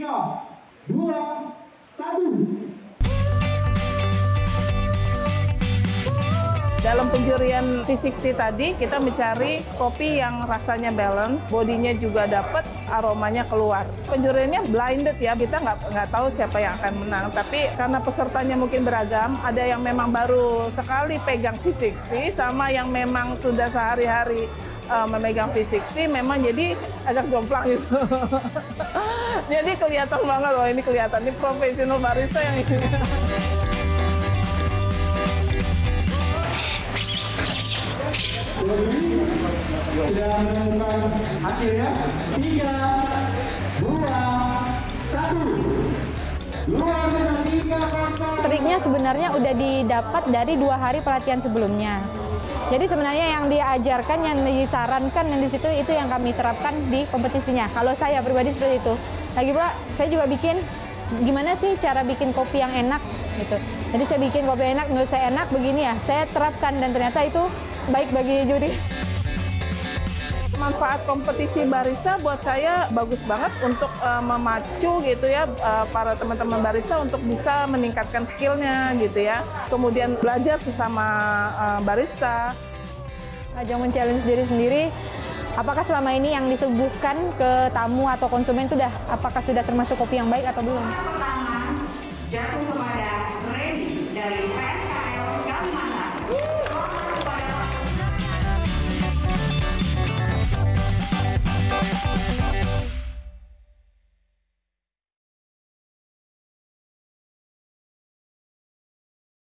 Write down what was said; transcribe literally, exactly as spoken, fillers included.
tiga, dua, satu. Dalam penjurian V enam puluh tadi, kita mencari kopi yang rasanya balance, bodinya juga dapat, aromanya keluar. Penjuriannya blinded ya, kita nggak nggak tahu siapa yang akan menang. Tapi karena pesertanya mungkin beragam, ada yang memang baru sekali pegang V enam puluh, sama yang memang sudah sehari-hari uh, memegang V enam puluh, memang jadi agak jomplang gitu. Jadi kelihatan banget, loh ini kelihatan, ini profesional barista yang ini. Sudah menemukan hasilnya. Tiga, dua, satu. Luar biasa tiga kosong. Triknya sebenarnya udah didapat dari dua hari pelatihan sebelumnya. Jadi sebenarnya yang diajarkan, yang disarankan yang di situ itu yang kami terapkan di kompetisinya. Kalau saya pribadi seperti itu. Lagi pula saya juga bikin gimana sih cara bikin kopi yang enak gitu. Jadi saya bikin kopi enak, menurut saya enak begini ya. Saya terapkan dan ternyata itu baik bagi juri. Manfaat kompetisi barista buat saya bagus banget untuk uh, memacu gitu ya uh, para teman-teman barista untuk bisa meningkatkan skillnya gitu ya. Kemudian belajar sesama uh, barista. Ajang men-challenge diri sendiri, apakah selama ini yang disuguhkan ke tamu atau konsumen itu dah apakah sudah termasuk kopi yang baik atau belum? Tangan jatuh kepada